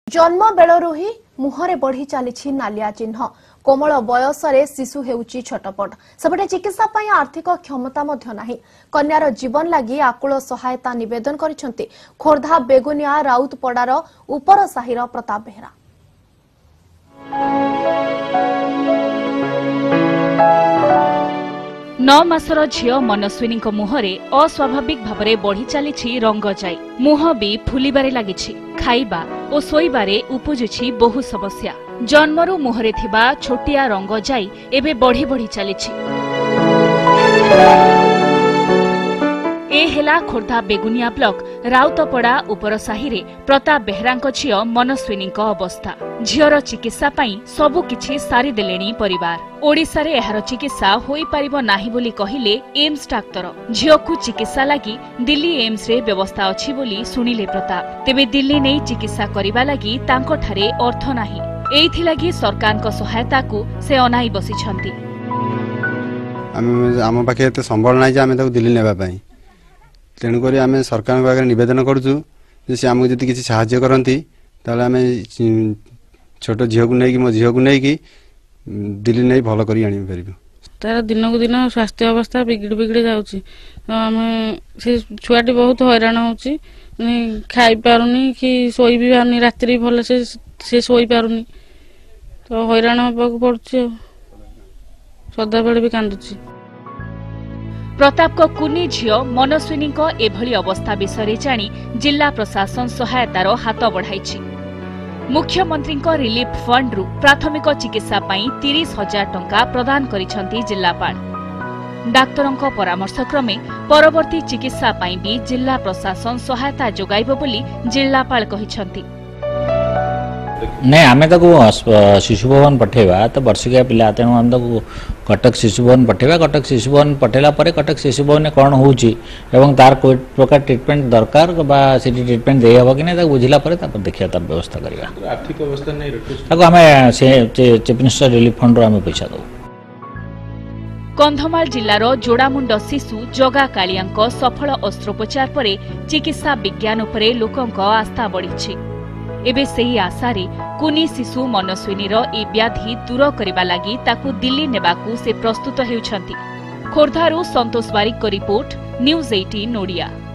जन्म बेलरू ही मुहरे बढ़ी चली नालिया चिन्ह कोमल बयसरे शिशु हेउची छटपट सेपटे चिकित्सा पई आर्थिक क्षमता मध्य नाही कन्यार जीवन लागि आकुल सहायता निवेदन करिसंती खोर्धा बेगुनिया राउतपड़ार उपर साहिर प्रताप बेहरा। नौ मासर झियो मनस्विनी मुहरे अस्वाभाविक भावरे बढ़ी चली रंग जाई मुह भी फुलिबारे लागिछि खाइबा और सोइबारे उपुजुछि बहु समस्या जन्मरू मुहरे थिबा छोटिया रंग जाई एबे बढ़ी बढ़ी चलिछि। ए हेला खोर्धा बेगुनिया ब्लॉक राउतपड़ा उपर साहिरे प्रताप बेहरांक झियो मनस्विनी अवस्था झियर चिकित्सा पई सबु किछि सारी देलेनी परिवार ओडिशा रे एहार चिकित्सा होई परिबो नाही बोली कहिले एम्स डाक्टर झियोकु चिकित्सा लागि दिल्ली एम्स रे व्यवस्था अछि बोली सुनिले प्रताप तेबे दिल्ली नै चिकित्सा करिबा लागि तांको ठारे अर्थ नाही एइथि लागि सरकारक सहायता को से अनाई बसी छंती। आम पाखे एते संबल नाही जे आमे ताको दिल्ली नेबा पई तेणुक आम सरकार पाखे नवेदन करुँ से आमको जी किसी साहाय्य करती ताले आम छोट झील को नहीं मो झील को नहीं दिल्ली नहीं भल कर तार दिन को दिन स्वास्थ्य अवस्था बिगड़ बिगड़ जाऊँगी तो आम से छुआटी बहुत हैरान होची खाई पारुनी कि शोई भी पारुनी रात्रि भल से शोई पारुनी तो हैरान होगा पड़ुची सदा बेले भी कांदुची। प्रताप को कुनी झियो मनस्विनी एभली अवस्था विषय जानी जिला प्रशासन सहायतार हाथ बढ़ाई मुख्यमंत्री रिलीफ फंड रु प्राथमिक चिकित्सा पई 30,000 टंका प्रदान करिसंती जिल्लापाल डाक्तरों परामर्श क्रमे परवर्ती चिकित्सा पई भी जिला प्रशासन सहायता जोगाइबो बोली जिल्लापाल कहिसंती। नहीं आमे ताको शिशु भवन पठेबा तो वर्षिका पिला तेणु आम ताको कटक शिशु भवन पठेबा कटक शिशु भवन पठेला परे कटक शिशु भवन कौन होउची एवं तार कोई प्रकार ट्रीटमेंट दरकार बा सिटी ट्रीटमेंट दे हबो कि नै ताको बुझिला परे तापर देखिया तार व्यवस्था करबा आर्थिक अवस्था नै ताको हमें से चीफ मिनिस्टर रिलीफ फंड रो हमें पैसा दो। कंधमाल जिल्लार जोड़ामुंड शिशु जगा कालियांक सफल अस्त्रोपचार परे चिकित्सा विज्ञान उपरे लोकंक आस्था बढ़िछि एबे सेही आशारे कुनी शिशु मनस्विनीर ए व्याधि दूर करबा लागि ताकू दिल्ली नेबाकू से प्रस्तुत हेउछंती। खोर्धारू संतोष बारिक को रिपोर्ट न्यूज 18 ओडिया।